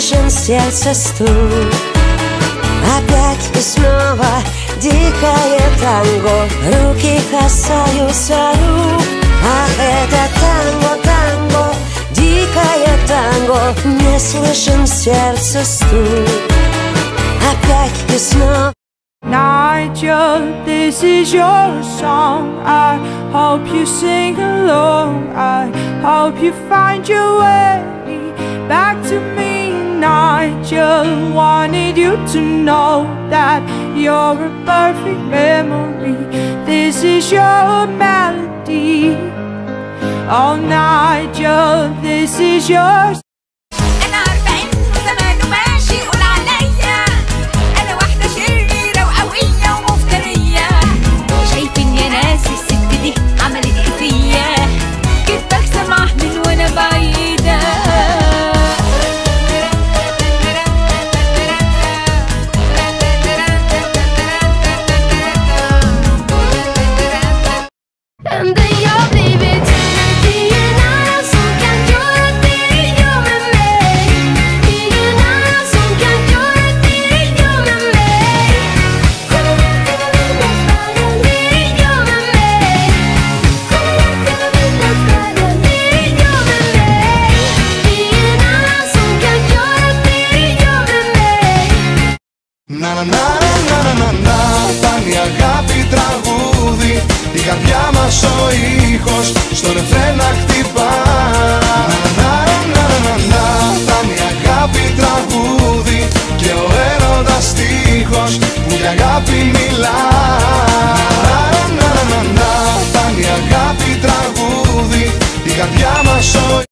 слышен сердце стук. Опять и снова дикое танго, руки касаются рук. Ах, это танго, танго, дикое танго, не слышен сердце стук. Опять и снова. Nigel, this is your song. I hope you sing along. I hope you find your way back to me. Nigel, wanted you to know that you're a perfect memory. This is your melody. Oh Nigel, this is yours. Φτάνει αγάπη τραγούδι, η καρδιά μας ο ήχος στο ρεφρέν να χτυπά. Φτάνει αγάπη τραγούδι και ο έρωτας στίχος που για αγάπη μιλά. Φτάνει αγάπη τραγούδι, η καρδιά μας ο